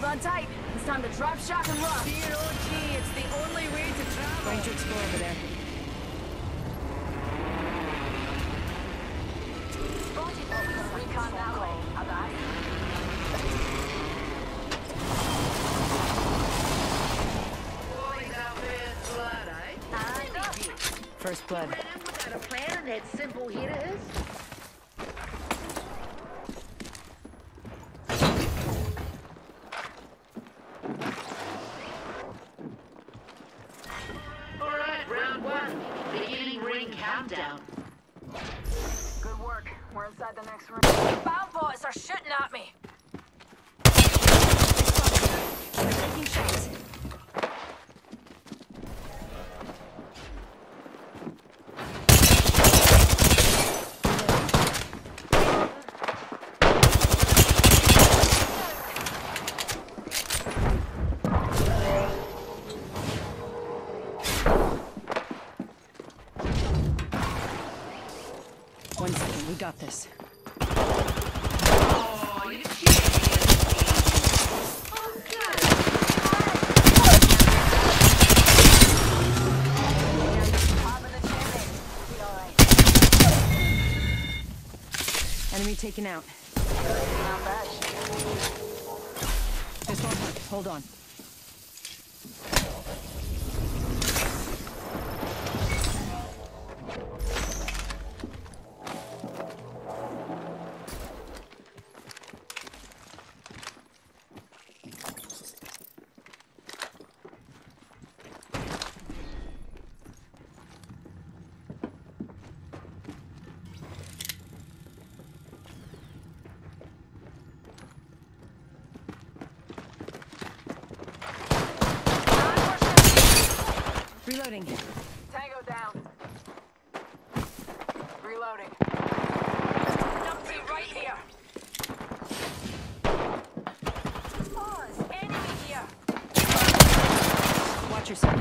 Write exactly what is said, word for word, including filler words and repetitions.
on tight. It's time to drop, shock, and rock. Dear O G, it's the only way to travel. Going to explore over there. Recon that way. About. Boys out there in blood, eh? I know. First blood. Ran in without a plan and had simple hitters. Alright, round one. Beginning ring countdown. Good work. We're inside the next room. Bound boys are shooting at me. They're taking shots. One second, we got this. Oh, you cheated. Oh, good. Top of the chimney. Be all right. Enemy taken out. Not bad. This won't hurt. Hold on. Reloading. Tango down. Reloading. Numpty right here. Pause. Enemy here. Watch yourself.